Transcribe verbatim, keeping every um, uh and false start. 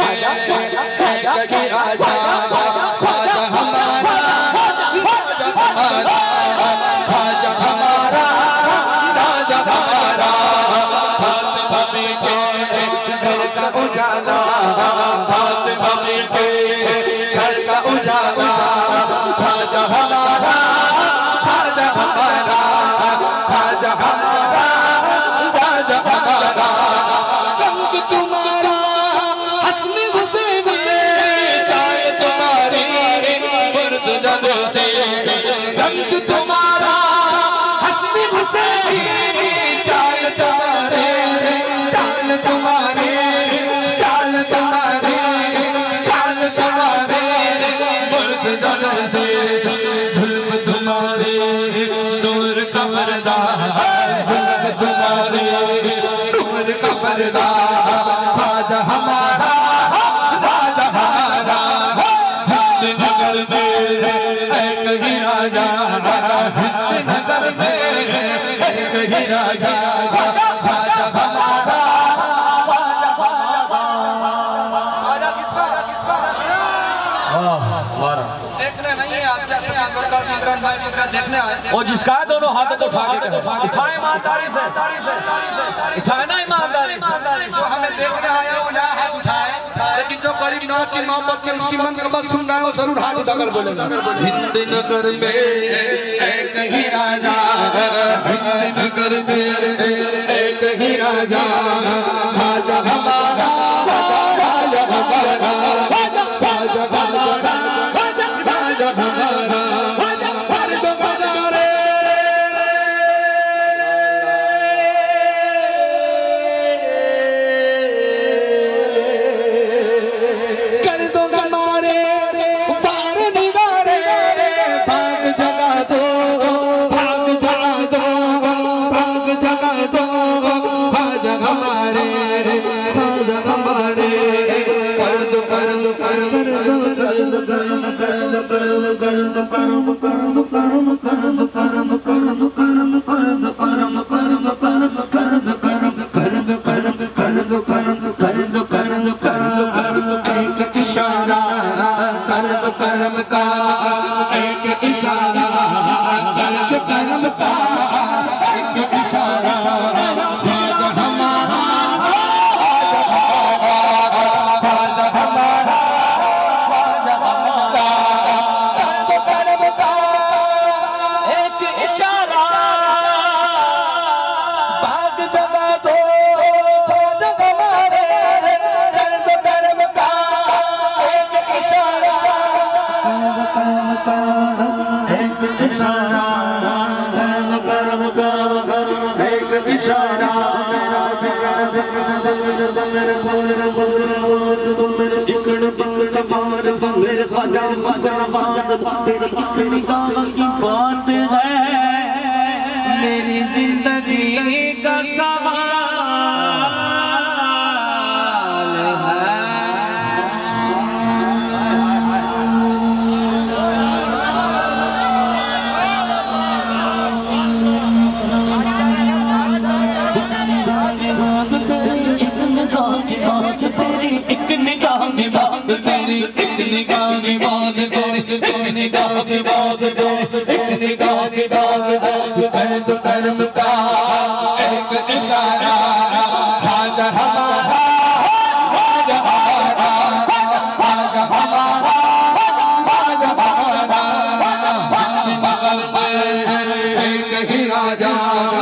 एक ही राजा ख्वाजा हमारा ख्वाजा हमारा राजा हमारा फातिमा के घर का उजाला फातिमा के घर का उजाला ख्वाजा हमारा ख्वाजा हमारा ख्वाजा हमारा राजा हमारा रंग तुम्हारा हसन हुसैन चाय तुम्हारी मुर्द जब से रंग तुम्हारा हसन हुसैन चाल तुम्हारे चाल तुम्हारे चाल तुम्हारे चाल तुम्हारे मुर्द जब से जुल्म तुम्हारे नूर का पर्दा जुल्म तुम्हारे नूर का पर्दा ख्वाजा हमारा राजा हमारा हिंद नगर में एक ही राजा हिंद नगर में एक ही राजा ख्वाजा हमारा देखने नहीं है आप जैसे देखने आए और जिसका है दोनों हाथों को उठा के उठाए ईमानदारी से उठाए ना ईमानदारी से जो हमें देखने आया वो ना हाथ उठाए लेकिन जो करीब नौ की मोहब्बत में उसकी मंकबत सुन रहा है वो जरूर हाथ उठाकर बोलेगा हिंद नगर में एक ही राजा हिंद नगर में एक ही राजा ख्वाजा हमारा ख्वाजा हमारा ख्वाजा हमारा ख्वाजा हमारा कर्म का एक इशारा कर्म कर्म का एक इशारा ख्वाजा हमारा ख्वाजा हमारा ख्वाजा हमारा कर्म का एक इशारा बाग जगा दो ख्वाजा हमारे कर्म कर्म का एक इशारा एक इशारा कर्म कर्म का एक इशारा मेरे ख्वाजा तेरी एक निगाह की बात है मेरी जिंदगी का सवाल है एक निगाह की बात तेरी एक निगाह की बात तेरी एक निगाह की बात तेरी एक निगाह की बात कर्म कर्म का एक इशारा ख्वाजा हमारा ख्वाजा हमारा ख्वाजा हमारा ख्वाजा हमारा हिंद नगर में एक ही राजा